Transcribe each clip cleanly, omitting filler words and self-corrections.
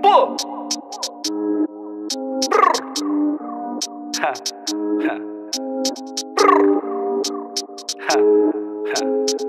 Pô! Brrr. Ha, ha. Brrr. Ha, ha.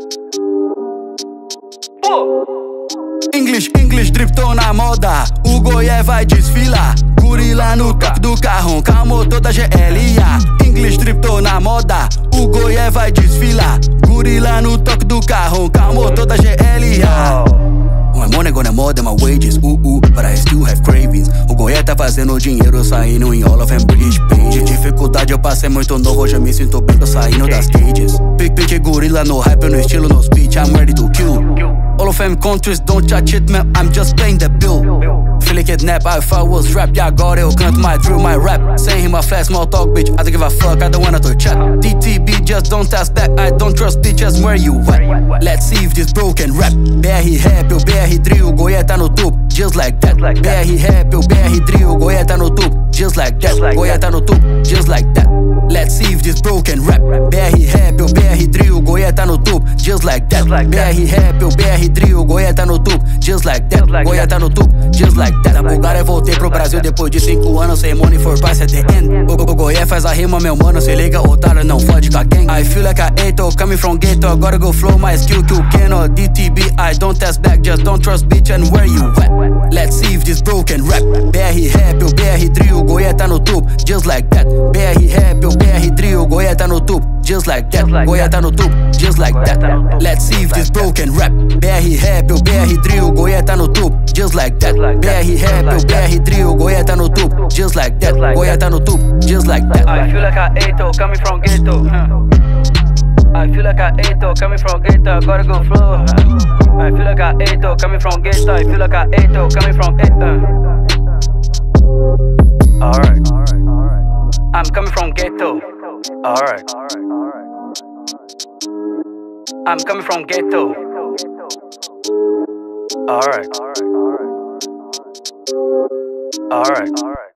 Pô! English, drip tô na moda. O Goié vai desfilar. Gorila no toque do carrão, com a motor da GLA. English, drip tô na moda. O Goié vai desfilar. Gorila no toque do carrão, com a motor da GLA. My money gonna more than my wages, but I still have cravings. O Goié tá fazendo dinheiro saindo em all of them British pages. Dificuldade eu passei muito novo, hoje eu me sinto bem, tô saindo das cages. Pique gorila no hype, no estilo, no speech, I'm ready to kill. All of them countries don't touch it, man, I'm just playing the bill. Filho kidnap, I thought was rap, e agora eu canto my drill, my rap. Sem rima flat, small talk, bitch, I don't give a fuck, I don't wanna to chat. DTB, just don't ask that, I don't trust bitches, where you at? Let's see if this broken rap. BR rap, o BR drill, Goié tá no topo, just like that. BR rap, o BR drill, Goié tá no topo, just like that. Goié tá no topo, just like that. Let's see if this broken rap. BR rap, o BR drill, Goié tá no topo, just like that. BR rap, o BR drill, Goié tá no topo, just like that. Goié tá no topo, just like that. Da Bulgária voltei pro Brasil depois de 5 anos, sem money for pass at the end. O Goié faz a rima, meu mano, se liga, otário, não fode com a gang. I feel like a Eto, coming from ghetto, agora go flow, my skill que o Keno. DTB, I don't test back, just don't trust bitch, and where you at? Let's see if this broken rap. BR rap, o BR drill, Goié tá no topo, just like that. BR rap, o BR drill, Goié tá no topo, just like that. Goié tá no topo, just like that. Let's see if this broken rap. BR rap, o BR drill, Goié tá no topo, just like that. BR rap, o BR drill, Goié tá no topo, just like that. Goié tá no topo, just like that. I feel like a Eto, coming from ghetto. I feel like a Eto, coming from ghetto, I gotta go flow. I feel like a Eto, coming from ghetto, I feel like a Eto, coming from ghetto. Alright, I'm coming from ghetto. Alright, I'm coming from ghetto. Alright, alright.